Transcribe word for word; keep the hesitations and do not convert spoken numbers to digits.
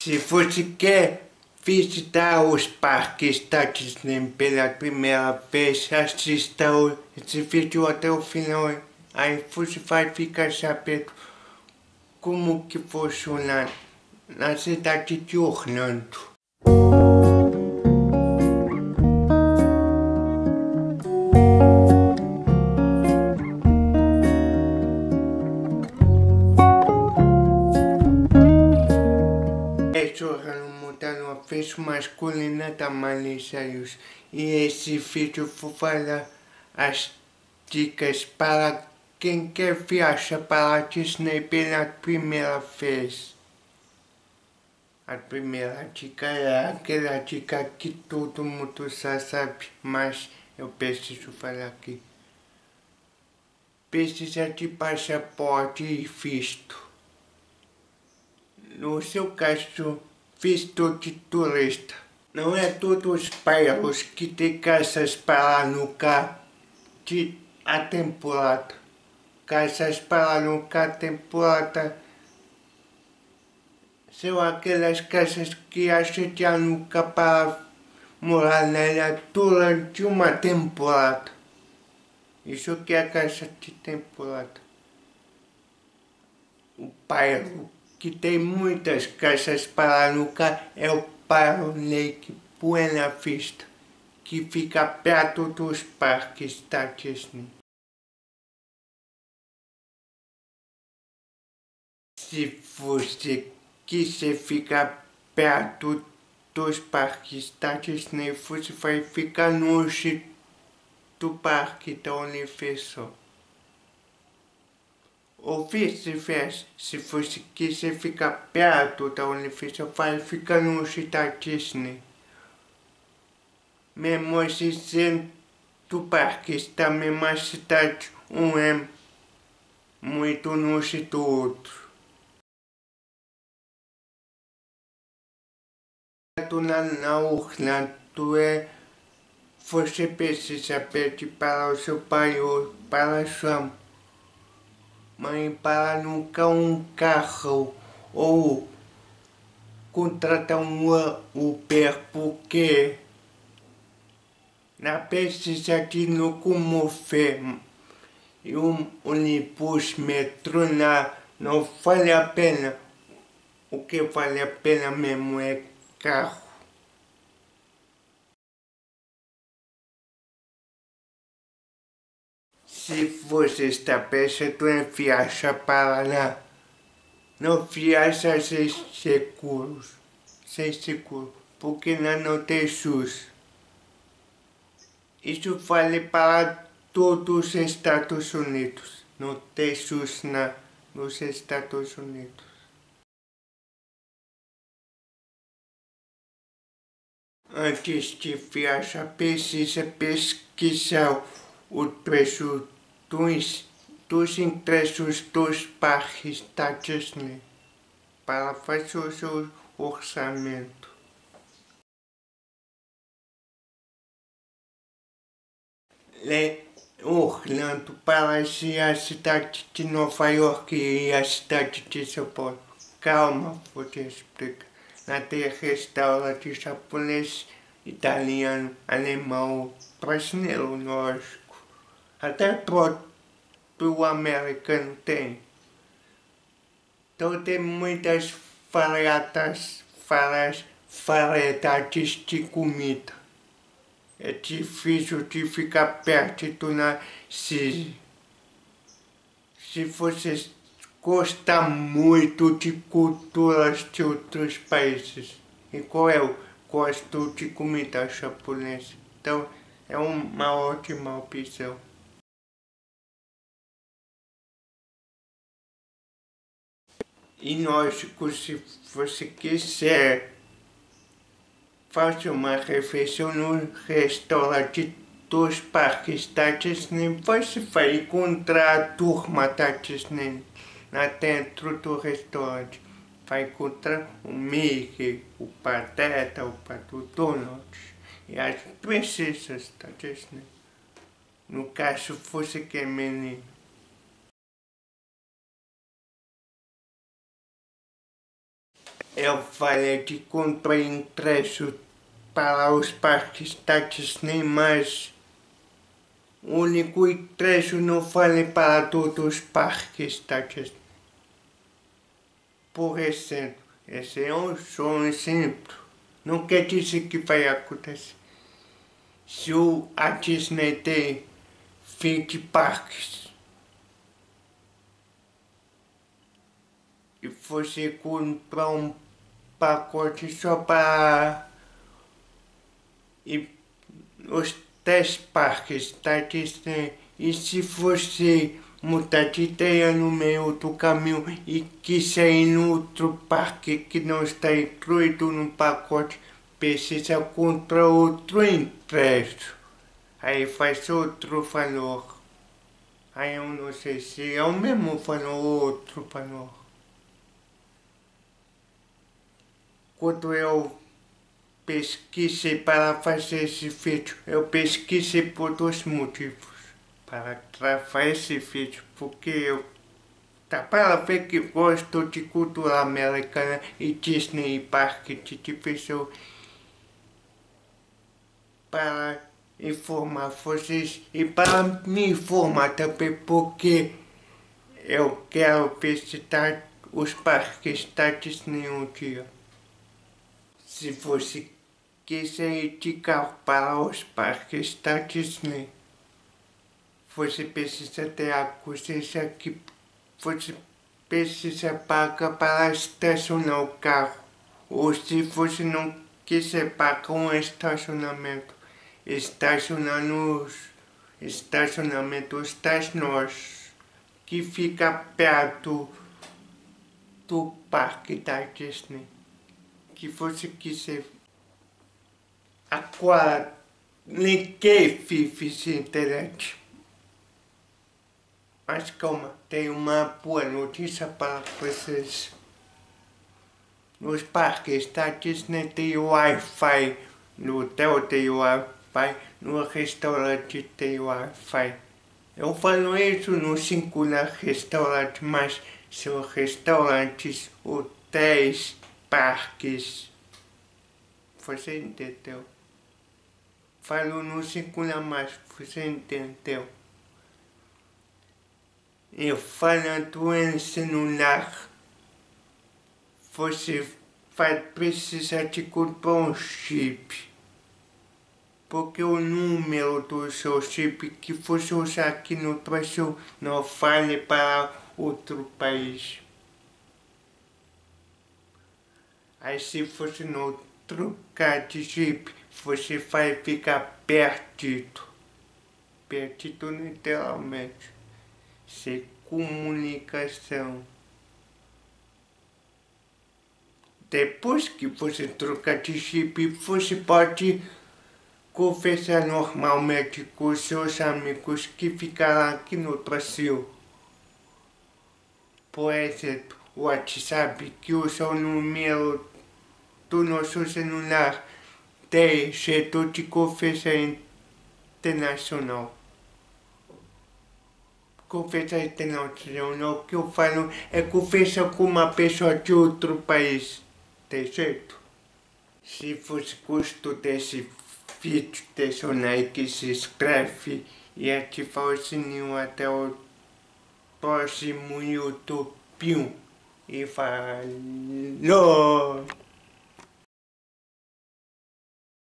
Se você quer visitar os parques da Disney pela primeira vez, assista esse vídeo até o final. Aí você vai ficar sabendo como que funciona na cidade de Orlando. Orlando mudando a vez masculina da Miley Cyrus, e esse vídeo vou falar as dicas para quem quer viajar para a Disney pela primeira vez. A primeira dica é aquela dica que todo mundo já sabe, mas eu preciso falar aqui. Precisa de passaporte e visto. No seu caso, visto de turista. Não é todos os bairros que tem casas para alugar de a temporada. Casas para alugar temporada são aquelas casas que a gente aluga para morar nela durante uma temporada. Isso que é a casa de temporada. O bairro que tem muitas casas para alugar é o bairro Lake Buena Vista, que fica perto dos parques da Disney. Se você quiser ficar perto dos parques da Disney, você vai ficar longe do parque da Universal. Ou vice-versa, se você quiser ficar perto da Universal, vai ficar longe da Disney. Mesmo assim, sendo parques da mesma cidade, um é muito longe do outro. Na, na Orlando é, você precisa pedir para o seu pai ou para a sua mãe para alugar um carro ou contratar um Uber, porque na precisa de locomover e um ônibus metrô lá não vale a pena. O que vale a pena mesmo é carro. Se você está pensando em viajar para lá, não viaja sem seguros, sem seguro, porque lá não tem SUS. Isso vale para todos os Estados Unidos, não tem SUS na, nos Estados Unidos. Antes de viajar, precisa pesquisar o preço dos, dos ingressos dos parques da Disney para fazer o seu orçamento. Orlando parece a cidade de Nova York e a cidade de São Paulo. Calma, vou te explicar. Lá tem restaurante japonês, italiano, alemão, brasileiro, lógico. Até próprio americano tem. Então tem muitas variadas, várias variedades de comida. É difícil de ficar perto na se, se você gostar muito de culturas de outros países. Igual eu gosto de comida japonesa. Então é uma ótima opção. E lógico, se você quiser fazer uma refeição no restaurante dos parques da Disney, você vai encontrar a turma da Disney lá dentro do restaurante. Vai encontrar o Mickey, o Pateta, o Pato Donald e as princesas da Disney. No caso, você que é menino. eu falei que comprei ingresso para os parques da Disney, mas o único ingresso não falei para todos os parques da Disney. Por exemplo, esse é um sonho simples. Não quer dizer que vai acontecer. Se o, a Disney tem vinte parques e você comprar um pacote só para ir os dez parques da Disney, e se você mudar de ideia no meio do caminho e quiser ir no outro parque que não está incluído no pacote, precisa comprar outro ingresso. Aí faz outro valor. Aí eu não sei se é o mesmo valor ou outro valor. Quando eu pesquisei para fazer esse vídeo, eu pesquisei por dois motivos para gravar esse vídeo, porque eu tá para ver que gosto de cultura americana e Disney e parque de diversão, para informar vocês e para me informar também, porque eu quero visitar os parques da Disney um dia. Se você quiser ir de carro para os parques da Disney, você precisa ter a consciência que você precisa pagar para estacionar o carro. Ou se você não quiser pagar um estacionamento, estacionar nos estacionamentos das lojas, que fica perto do parque da Disney, que você quiser. Agora, ninguém vive sem internet. Mas calma, tenho uma boa notícia para vocês. Nos parques da Disney tem Wi-Fi, no hotel tem Wi-Fi, no restaurante tem Wi-Fi. Eu falo isso no singular restaurante, mas são restaurantes, hotéis, parques. Você entendeu? Falo no singular, mas você entendeu? E falando em celular, você vai precisar de comprar um chip, porque o número do seu chip que você usar aqui no Brasil não vale para outro país. Aí se você não trocar de chip, você vai ficar perdido, perdido literalmente, sem comunicação. Depois que você trocar de chip, você pode conversar normalmente com seus amigos que ficaram aqui no Brasil. Por exemplo, o WhatsApp, que usa o número do nosso celular, tem jeito de conversa internacional. Conversa internacional, o que eu falo é conversa com uma pessoa de outro país. Tem jeito? Se você gostou desse vídeo, deixa o like, se inscreve e ativa o sininho. Até o próximo YouTube. E falou!